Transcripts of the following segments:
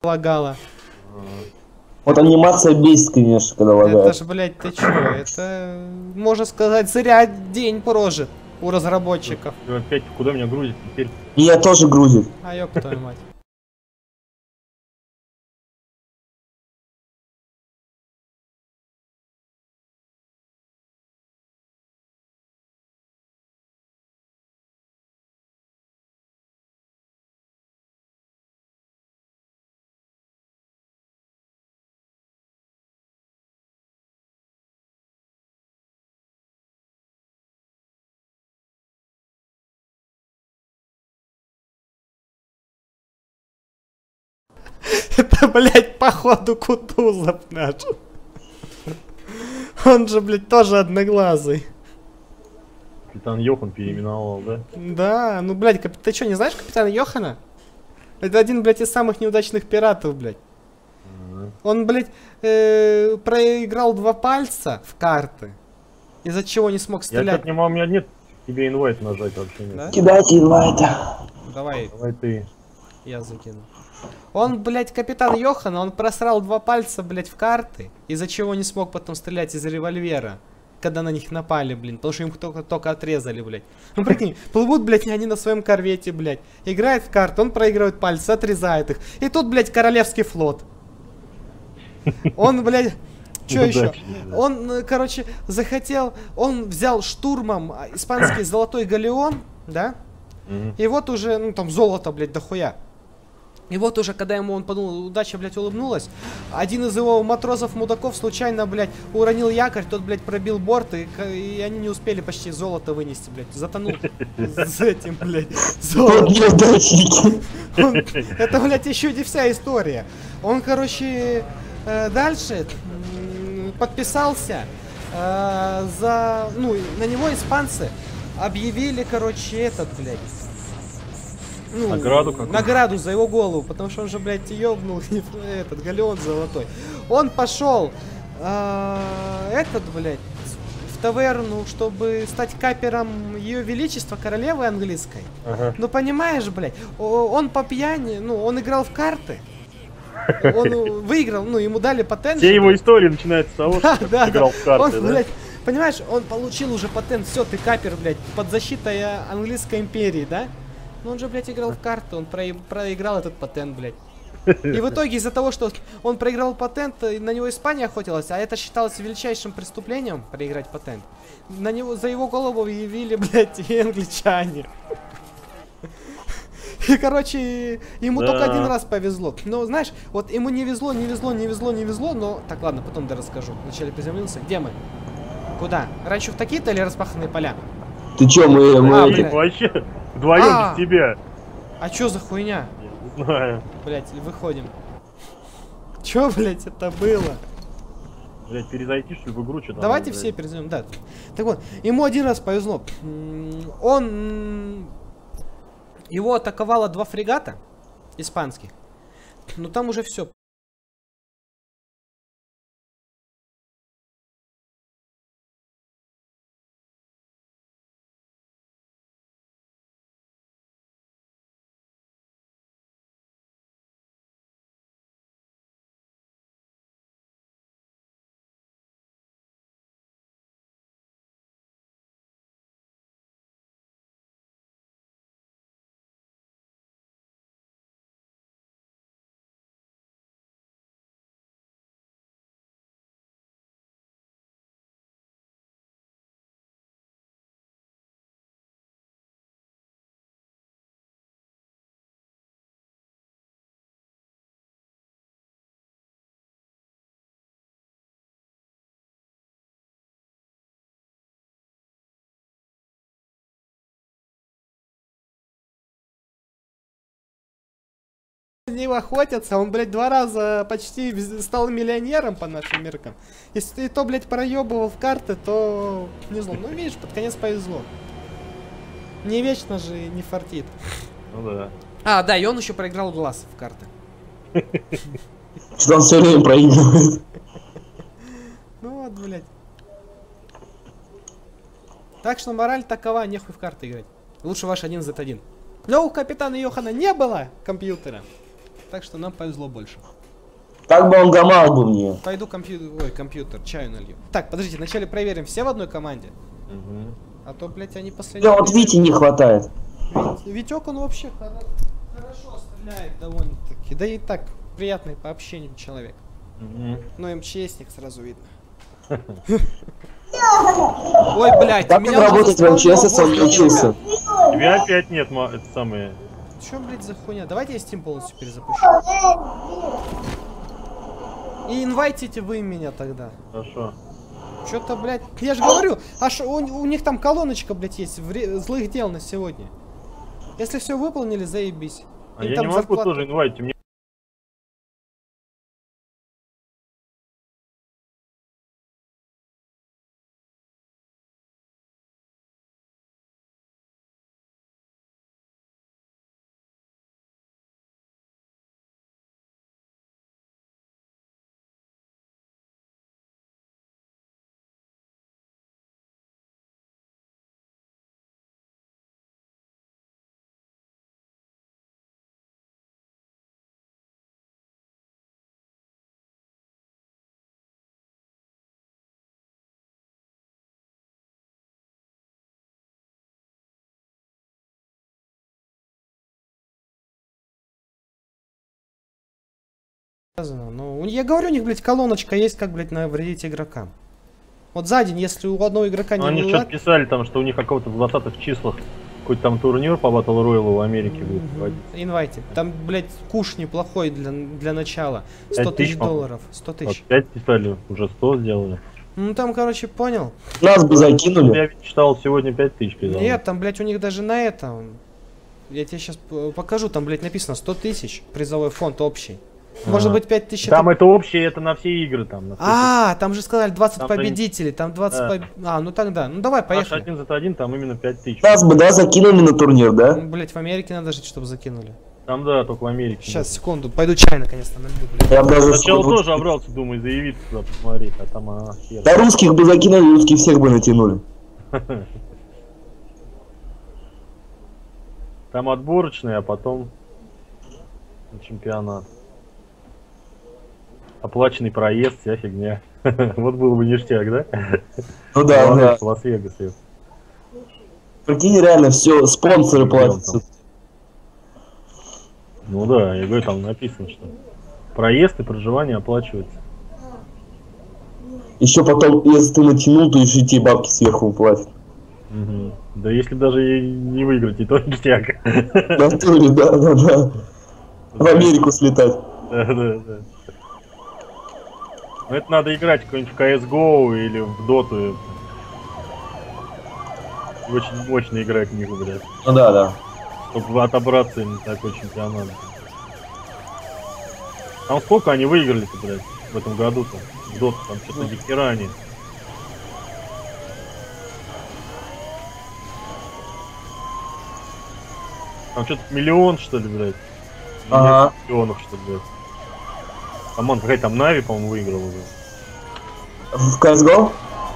лагало. Вот анимация бесит, конечно, когда лагает. Это ж, блядь, ты чё? Это, можно сказать, зря день прожит у разработчиков. Опять куда меня грузит теперь? Меня тоже грузит. А ёб твою мать. Это, блядь, походу Кутузов наш. Он же, блядь, тоже одноглазый. Капитан Йохан переименовал, да? Да, ну, блядь, ты чё, не знаешь капитана Йохана? Это один, блядь, из самых неудачных пиратов, блядь. Он, блядь, проиграл 2 пальца в карты, из-за чего не смог Я стрелять. как не могу, у меня нет тебе инвайт нажать вообще нет. Да? Кидайте инвайта. Давай, Давай ты. я закину. Он, блядь, капитан Йохан, он просрал 2 пальца, блядь, в карты, из-за чего не смог потом стрелять из револьвера, когда на них напали, блин, потому что им только отрезали, блядь. Ну, прикинь, плывут, блядь, они на своем корвете, блядь, играет в карты, он проигрывает пальцы, отрезает их, и тут, блядь, королевский флот. Он, блядь, что еще? Он, короче, захотел, он взял штурмом испанский золотой галеон, да? И вот уже, ну, там золото, блядь, дохуя. И вот уже, когда ему, он подумал, удача, блядь, улыбнулась, один из его матросов-мудаков случайно, блядь, уронил якорь, тот, блядь, пробил борт, и они не успели почти золото вынести, блядь, затонул с этим, блядь, золотом. Это, блядь, еще не вся история. Он, короче, дальше подписался за, ну, на него испанцы объявили, короче, этот, блядь, ну, награду за его голову, потому что он же, блядь, ёбнул этот галеон золотой. Он пошел, этот, блядь, в таверну, чтобы стать капером Ее Величества Королевы Английской. Ну, понимаешь, блядь, он по пьяни, ну, он играл в карты. Он выиграл, ну, ему дали патент. Все его истории начинаются с того, что да, играл в карты, он, да? блядь, понимаешь, он получил уже патент, все, ты капер, блядь, под защитой Английской империи, да? Но он же, блядь, играл в карты, он проиграл этот патент, блядь. И в итоге из-за того, что он проиграл патент, на него Испания охотилась, а это считалось величайшим преступлением, проиграть патент. На него, за его голову явили, блядь, и англичане. И, короче, ему только один раз повезло. Но, знаешь, вот ему не везло, но... Так, ладно, потом расскажу. Вначале приземлился. Где мы? Куда? Раньше в такие-то или распаханные поля? Ты чё, мы вообще вдвоем без тебя. А чё за хуйня? Я не знаю. Блять, выходим. Чё, блять, это было? Блять, перезайти, что ли, в игру что-то. Давайте все перезайдем, да. Так вот, ему один раз повезло. Его атаковало 2 фрегата испанских. Но там уже все. Него охотятся, он, блядь, 2 раза почти стал миллионером по нашим меркам. Если ты то, блядь, проебывал в карты, то не знаю. Ну, видишь, под конец повезло. Не вечно же не фартит. Ну да. А, да, и он еще проиграл глаз в карты. Что он все время проигрывает. Ну вот, блядь. Так что мораль такова, нехуй в карты играть. Лучше ваш 1z1. Но у капитана Йохана не было компьютера. так что нам повезло больше. Так бы он гамал бы мне. Пойду компьютер, чаю налью. Так, подождите, вначале проверим, все в одной команде? Мгм. А то, блядь, они последние... Да, вот Вити не хватает. Витек, он вообще хорошо стреляет довольно-таки. Да и так, приятный по общению человек. Мгм. Но МЧСник сразу видно. Ой, блядь, Как меня он работает в МЧС, если он не учился? Тебя опять нет, это самое. Чё, блядь, за хуйня? Давайте я Steam полностью перезапущу. И инвайтите вы меня тогда. Хорошо. Чё-то, блядь, я же говорю, аж у них там колоночка, блядь, есть злых дел на сегодня. Если все выполнили, заебись. А Им я там не могу зарплата- тоже инвайтить. Мне Ну, я говорю, у них, блядь, колоночка есть, как, блядь, навредить игрокам. Вот за день, если у одного игрока не они было- что-то писали там, что у них какого-то в 20-х числах какой-то там турнир по Battle Royale в Америке будет проводиться. Инвайте. Там, блядь, куш неплохой для начала. 100 5 тысяч тысяч, по-моему. долларов. 100 Вот тысяч. 5 писали, уже 100 сделали. Ну там, короче, понял. Нас бы закинули. Я ведь читал сегодня 5 тысяч писал. Нет, там, блядь, у них даже на это. Я тебе сейчас покажу, там, блядь, написано 100 тысяч, призовой фонд общий. Может быть 5 тысяч Там это общее, это на все игры там. На все там же сказали 20 Там победителей, там 20 Да. ну тогда, ну давай, Наш поехали. 1z1 там именно 5 тысяч. Нас бы, да, закинули на турнир, да? Блять, в Америке надо жить, чтобы закинули. Там да, только в Америке. Сейчас, секунду, пойду чай наконец-то налью, блядь. Я бы даже... Сначала вот- тоже обрался, думаю, заявиться туда посмотреть, а там хер. Да русских бы закинули, русских всех бы натянули. Там отборочный, а потом чемпионат. Оплаченный проезд, вся фигня. Вот было бы ништяк, да? Ну да, да. В Лас-Вегасе. Прикинь, реально все, спонсоры платятся. Ну да, я говорю, там написано, что проезд и проживание оплачивается. Еще потом, если ты натянул, то еще тебе бабки сверху платят. Мгм. Да если бы даже и не выиграть, и то ништяк. В натуре, да. В Америку слетать. Да. Ну это надо играть какой-нибудь в CSGO или в Доту. Очень мощно играть в них, блядь. Ну да. Чтобы отобраться на такой чемпионат. Там сколько они выиграли-то, блядь, в этом году-то? В Доту там что-то дохера они. Там что-то миллион, что ли, блядь? Ага. Нет, миллионов, что ли, блядь. Там какая там Нави, по-моему, выиграл уже. В CSGO?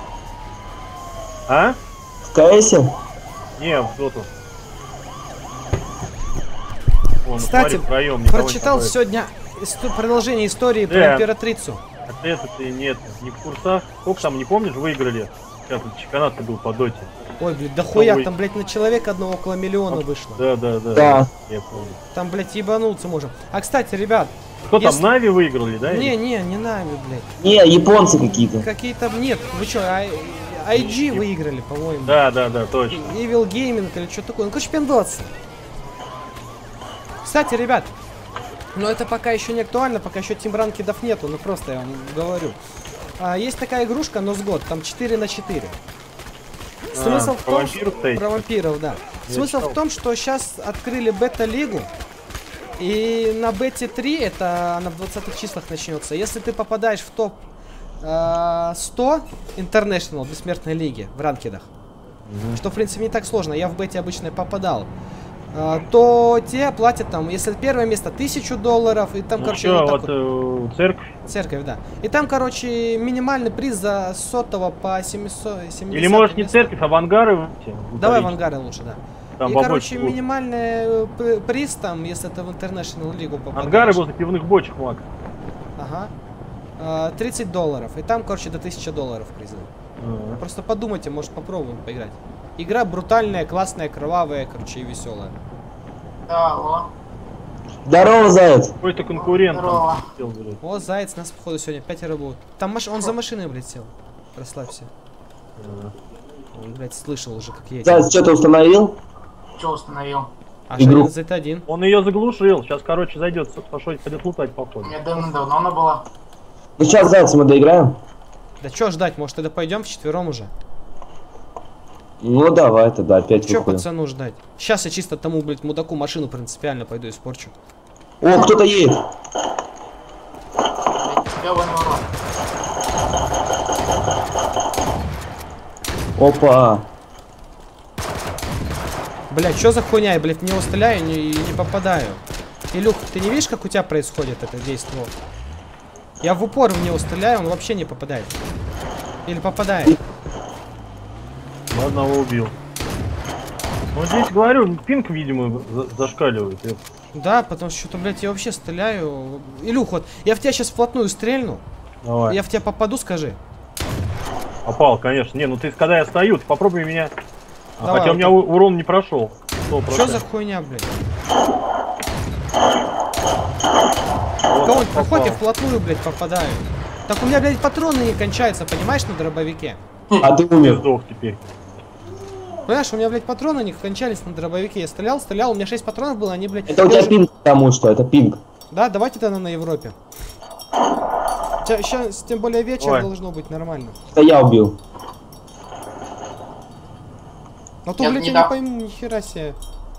А? В CS? Не, в Доту. Вон, Кстати, смотри, втроем, никого не прочитал хватает. сегодня продолжение истории про Да. императрицу. А это ты нет, не в курсах. Сколько там, не помнишь, выиграли? Сейчас вот чемпионат был по Доте. Ой, блядь, да хуя, Ой. там, блядь, на человека одного около миллиона вышло. Да. Да. Я помню. Там, блядь, ебануться можем. А, кстати, ребят, Кто Если- там, Нави выиграли, да? не нами, блядь. Не, японцы какие-то. Какие-то, нет, вы чё, IG выиграли, по-моему. Да, точно. Evil Gaming или что такое. Ну, короче, пиндосы. Кстати, ребят, но это пока еще не актуально, пока еще тимранкидов нету, ну просто я вам говорю. Есть такая игрушка Носгод, там 4 на 4. Смысл в про том, вампиров что... стоит? Про вампиров, да. Я Смысл читал. в том, что сейчас открыли бета-лигу. И на бете 3, это она в 20-х числах начнется. Если ты попадаешь в топ 100 International бессмертной лиги в ранкедах, что в принципе не так сложно, я в бете обычно попадал, то тебе платят там, если первое место, $1000, и там, Ну короче, чё, вот так вот вот. церковь? Церковь, да. И там, короче, минимальный приз за 100 по 700. Или можешь не церковь, а в ангары выйти? Давай в ангары лучше, да. Там И, побольше короче, будет. минимальный приз там, если это в International Лигу попадаешь. Ангары возле пивных бочек, Мак. Ага. $30. И там, короче, до $1000 призы. Просто подумайте, может попробуем поиграть. Игра брутальная, классная, кровавая, короче, и веселая. Да, алло. Здорово, заяц. Какой-то конкурент Здорово. там хотел, блядь. О, заяц, нас, походу, сегодня 5 будут. Там он за машиной, блядь, сел. Расслабься. Он, блядь, слышал уже, как едет. Заяц, что ты установил? Что установил? А игру. что Z1? Он ее заглушил. Сейчас, короче, зайдет, пойдет лутать, У походу. меня давно она была. Ну сейчас, заяц, мы доиграем. Да чё ждать, может тогда пойдем вчетвером уже? Ну давай тогда опять Чё выходим. пацану ждать? Сейчас я чисто тому, блядь, мудаку машину принципиально пойду испорчу. О, кто-то едет. Ёбаный в рот. Опа. Блядь, что за хуйня? Я, блядь, в него стреляю и не попадаю. Илюх, ты не видишь, как у тебя происходит это действие? Я в упор в него стреляю, он вообще не попадает. Или попадает. Ну, одного убил. Ну, здесь, говорю, пинг, видимо, зашкаливает. Да, потому что, что-то, блядь, я вообще стреляю. Илюх, вот, я в тебя сейчас вплотную стрельну. Давай. Я в тебя попаду, скажи. Попал, конечно. Не, ну ты, когда я стою, ты попробуй меня. Давай, Хотя у меня урон не прошел. 100%. Что за хуйня, блядь? Вот Кого-нибудь попал. проходит, я вплотную, блядь, попадаю. Так у меня, блядь, патроны не кончаются, понимаешь, на дробовике. А ты Ты умер. сдох теперь. Понимаешь, у меня, блядь, патроны не кончались на дробовике. Я стрелял, у меня 6 патронов было, они, блядь... Это у тебя пинг, потому что это пинг. Да, давайте тогда на Европе. Сейчас, тем более вечер, Ой. должно быть нормально. Это я убил. Но то, Я блядь, не я дам. не пойму, нихера себе.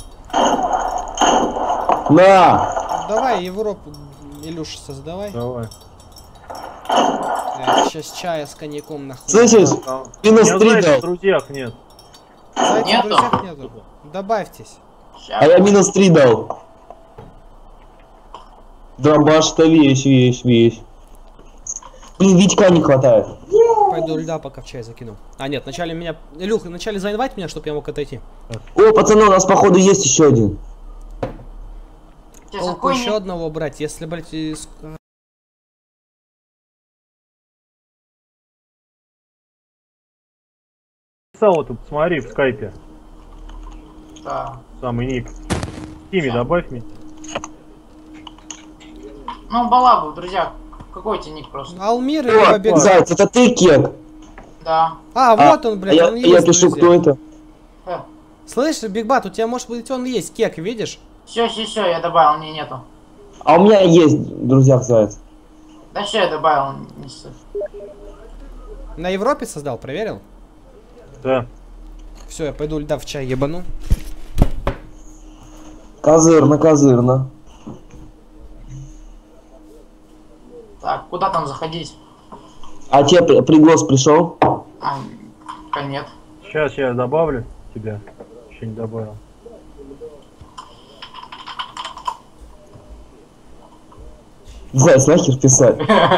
На! Давай Европу, Илюша, создавай. Давай. Сейчас чая с коньяком нахуй. Слышишь? Минус Я 3 знаю, что в дал. друзьях нет. Зайцев в Нету? друзьях нету. Добавьтесь. А я минус 3 дал. Дробаш-то вещь. Блин, Витька не хватает. Пойду льда пока в чай закину. А нет, вначале меня... Илюх, вначале заинвайт меня, чтобы я мог отойти. О, пацаны, у нас походу есть еще один. Сейчас Толку какой еще не- одного брать, если, блядь, Писал вот тут, смотри, в скайпе. Да. Самый ник. В Тиме добавь мне. Ну, Балабу, друзья. Какой тебе ник просто? Алмир или О, Бабек? Заяц, это ты, Кек? Да. А, вот он, блядь, он я есть, пишу, друзья. кто это. Слышь, Бигбат, у тебя, может быть, он есть, кек, видишь? Все, я добавил, мне нету. А у меня есть, друзья, Заяц. Да все, я добавил, не суть. На Европе создал, проверил? Да. Все, я пойду льда в чай ебану. Козырно. Так, куда там заходить? А тебе приглас пришел? А, пока нет. Сейчас я добавлю тебя. Еще не добавил. Заяц, нахер писать.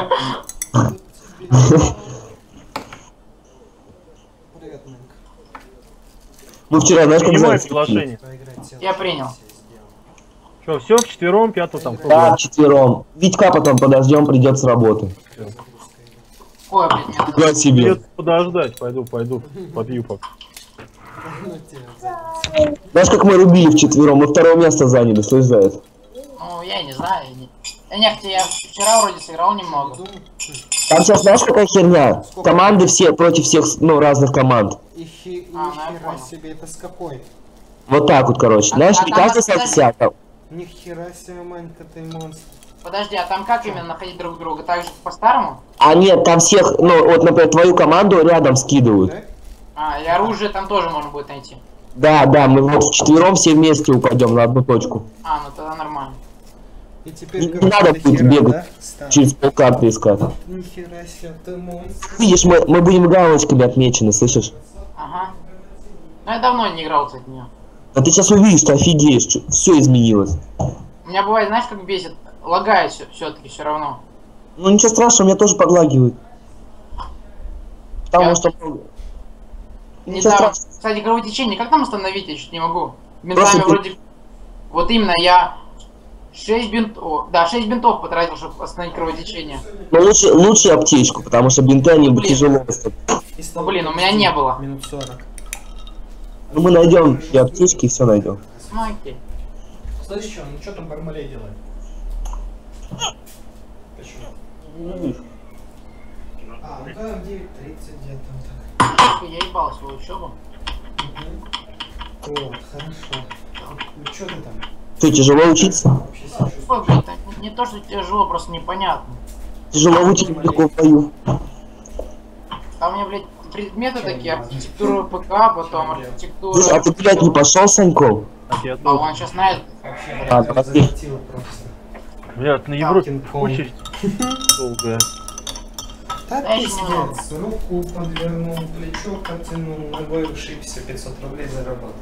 Мы вчера, знаешь, как Принимаю Заяц? приглашение. Я принял. Что, все, вчетвером, пятую там. Да, четвером. Витька потом подождем, придет с работы. Ой, блин, мне надо... Фига себе. Придется подождать, пойду, побью пока. Знаешь, как мы рубили вчетвером? Мы второе место заняли, слышь, Заяц? Ну, я не знаю. Нет, я вчера вроде сыграл немного. Там сейчас, знаешь, какая херня? Команды все против всех, ну, разных команд. нихера себе, это с какой? Вот так вот, короче. Знаешь, а не там каждый подожди. вся там. Нихера себе, манька ты монстр. Подожди, а там как именно находить друг друга? Так же по-старому? А нет, там всех, ну, вот, например, твою команду рядом скидывают. А, и оружие там тоже можно будет найти. Да, мы вот вчетвером все вместе упадем на одну точку. А, ну тогда нормально. И теперь, Не надо будет бегать через полкарты искать. Нихера себе, ты монстр. Видишь, мы будем галочками отмечены, слышишь? Ага. Ну я давно не играл, кстати, в неё. А ты сейчас увидишь, ты офигеешь, все изменилось. У меня бывает, знаешь, как бесит? Лагает все-таки все равно. Ну ничего страшного, меня тоже подлагивает. Потому Я- что... Не Ничего знаю, страшного. кстати, кровотечение, как там остановить? Я чуть не могу. Бинтами Просто ты- вроде... Вот именно, я 6 бинтов... Да, 6 бинтов потратил, чтобы остановить кровотечение. Но лучше аптечку, потому что бинты они Блин. тяжело. Ну, блин, у меня не было. Минут 40. Ну мы найдем и аптечки, и все найдем. Ну, окей. Слышь, что, ну что там Бармалей делает? Почему? А, ну да, в 9:30 где-то так. Я ебал свою учебу. Вот, хорошо. Ну что ты там? Что, тяжело учиться? Вообще себя чувствуешь? Ой, блин, так не то, что тяжело, просто непонятно. Тяжело учить легко в бою. Там у меня, блядь, предметы такие, архитектура ПК, потом архитектура... Слушай, а ты, блядь, не пошел, Саньков? Я А он сейчас знает. Вообще, А, блядь, прости. захватило просто. Блядь, на Европе Кинг-Конг. очередь долгая. Так Да, еще немного. пиздец, руку подвернул, плечо потянул, ногой ушибся, 500 рублей заработал.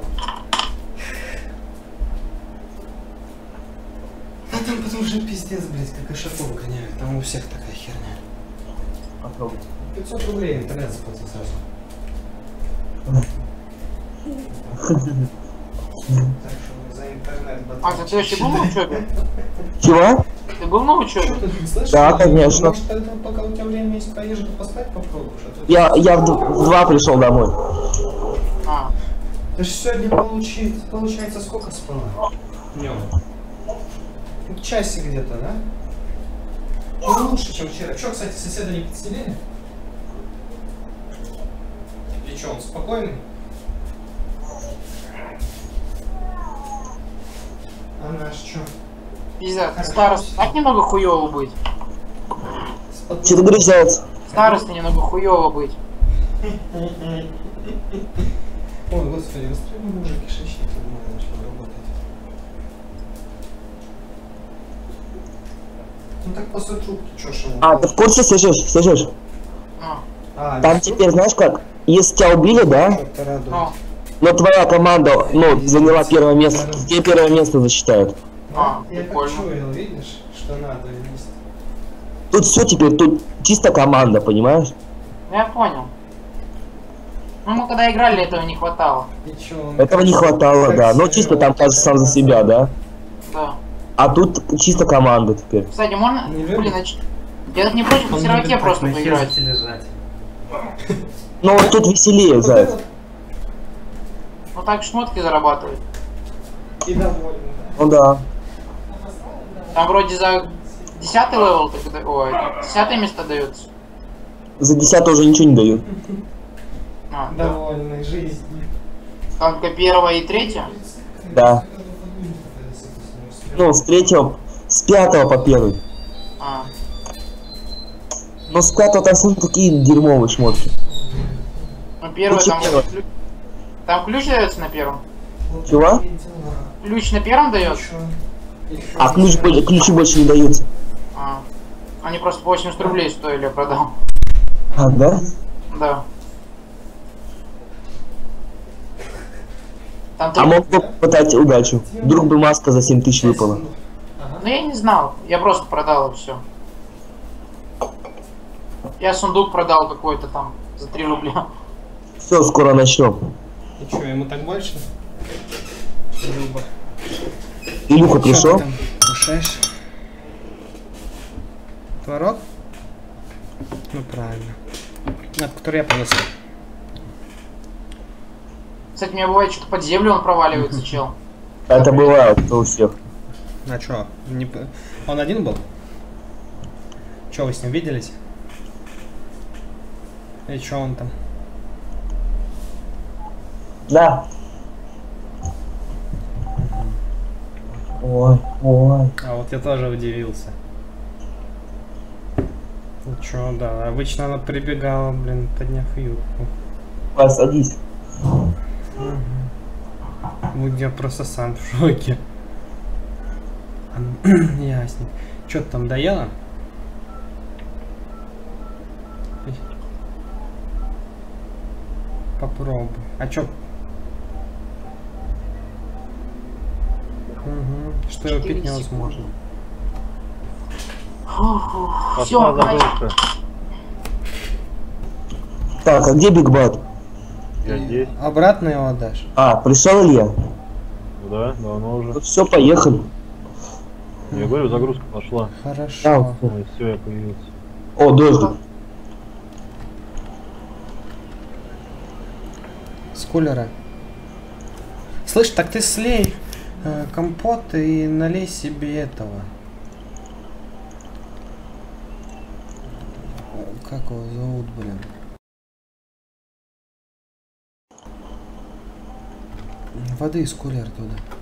А там потом уже пиздец, блядь, как ишаков гоняют, там у всех такая херня. Попробуй. 500 рублей интернет заплатил сразу. Так что за интернет А, ты вообще был на учебе? Чего? Ты был на учебе? Да, конечно. Может, тогда, пока у тебя время есть, поешь, да поспать попробуешь, а то... Я в 2 пришел домой. А, Ты же сегодня получается сколько спала? Днем. Ну, часик где-то, да? Ну, лучше, чем вчера. Че, кстати, соседа не подселили? И че, он спокойный? А наш че? пиздец, староста. Так немного хуёво быть. Че ты говоришь, заяц? Староста немного хуёво быть. Ой, господи, расстроенный уже кишечник нормально начал работать. Ну так после трубки, чё ж его? А, ты в курсе, слышишь? Ну, Там теперь, знаешь как, если тебя убили, да, Что-то радует. ну, но твоя команда, ну, заняла первое место, тебе первое место засчитают. а, Я как прикольно. чуял, видишь, что надо вместе. Тут все теперь, тут чисто команда, понимаешь? Ну, я понял. Ну, мы когда играли, этого не хватало. И чё, он Этого не как- хватало, как да. Но себя чисто там вел? каждый сам за себя, да. Да. А тут чисто команда теперь. Кстати, можно... Не Блин, любит? я так не против на Он серваке любит просто так на поиграть. херсте лежать. Но вот тут веселее, заяц. Ну так шмотки зарабатывают. И довольный, Ну да. Там вроде за 10-й левел, ой, 10-е место дается. За 10 уже ничего не дают. А, да. Довольный жизнью. там только 1 и 3. Да. Ну, с 3-го, с 5 по 1. А, Но с 5 там все такие дерьмовые шмотки. ну 1 Лучше там... первый. Там ключ дается на 1. Чего? Ключ на 1 дается? А ключи больше не даются. А. Они просто по 80 рублей стоили, я продал. А, да? Да. Там А только... мог бы попытать удачу. Вдруг бы маска за 7 тысяч выпала. Ну я не знал, я просто продал и все. Я сундук продал какой-то там за 3 рубля. Все, скоро начнем. И чё, ему так больше? Люба. Илюха пришел? Кушаешь? Творог? Ну правильно. От который я понес. Кстати, у меня бывает что-то под землю он проваливается, чел. Это бывает у всех. А чё? Он один был? Чё, вы с ним виделись? И чё он там? Да. Ой, ой. А вот я тоже удивился. Ну чё, да, обычно она прибегала, блин, подняв юбку. Давай, садись. Ну я просто сам в шоке. Ясней. Чё ты там доела? Попробуй. А чё? Угу. Что его пить 4 невозможно. Все, Пошла забылка. Так, а где Биг Бат? Я здесь. Обратно его отдашь? А, пришел Илья? Да, давно уже. Все, поехали. Я говорю, загрузка пошла. Хорошо. Ой, все, я появился. О, дождик. С кулера. Слышь, так ты слей компот и налей себе этого. Как его зовут, блин? Воды из кулера туда.